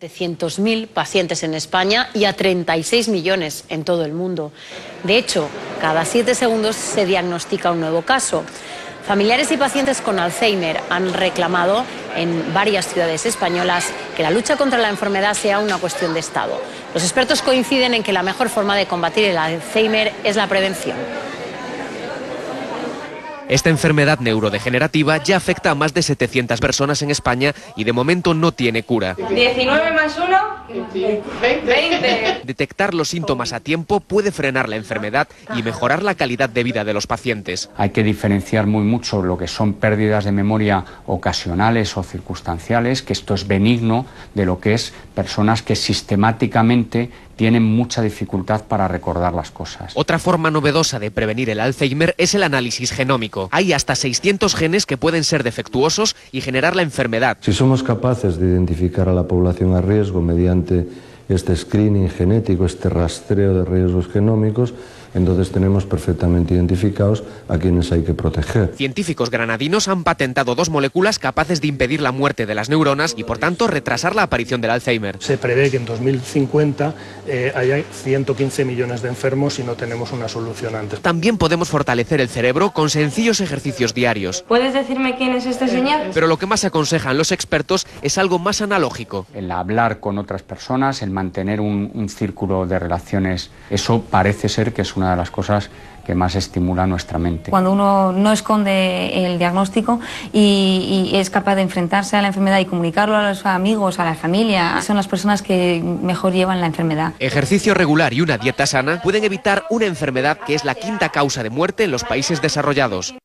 700.000 pacientes en España y a 36 millones en todo el mundo. De hecho, cada 7 segundos se diagnostica un nuevo caso. Familiares y pacientes con Alzheimer han reclamado en varias ciudades españolas que la lucha contra la enfermedad sea una cuestión de Estado. Los expertos coinciden en que la mejor forma de combatir el Alzheimer es la prevención. Esta enfermedad neurodegenerativa ya afecta a más de 700 personas en España y de momento no tiene cura. 19 más 1, 20. Detectar los síntomas a tiempo puede frenar la enfermedad y mejorar la calidad de vida de los pacientes. Hay que diferenciar muy mucho lo que son pérdidas de memoria ocasionales o circunstanciales, que esto es benigno, de lo que es personas que sistemáticamente tienen mucha dificultad para recordar las cosas. Otra forma novedosa de prevenir el Alzheimer es el análisis genómico. Hay hasta 600 genes que pueden ser defectuosos y generar la enfermedad. Si somos capaces de identificar a la población a riesgo mediante este screening genético, este rastreo de riesgos genómicos, entonces tenemos perfectamente identificados a quienes hay que proteger. Científicos granadinos han patentado 2 moléculas capaces de impedir la muerte de las neuronas y, por tanto, retrasar la aparición del Alzheimer. Se prevé que en 2050 haya 115 millones de enfermos si no tenemos una solución antes. También podemos fortalecer el cerebro con sencillos ejercicios diarios. ¿Puedes decirme quién es este señor? Pero lo que más aconsejan los expertos es algo más analógico. El hablar con otras personas, el mantener un círculo de relaciones, eso parece ser que es una de las cosas que más estimula nuestra mente. Cuando uno no esconde el diagnóstico y es capaz de enfrentarse a la enfermedad y comunicarlo a los amigos, a la familia, son las personas que mejor llevan la enfermedad. Ejercicio regular y una dieta sana pueden evitar una enfermedad que es la 5ª causa de muerte en los países desarrollados.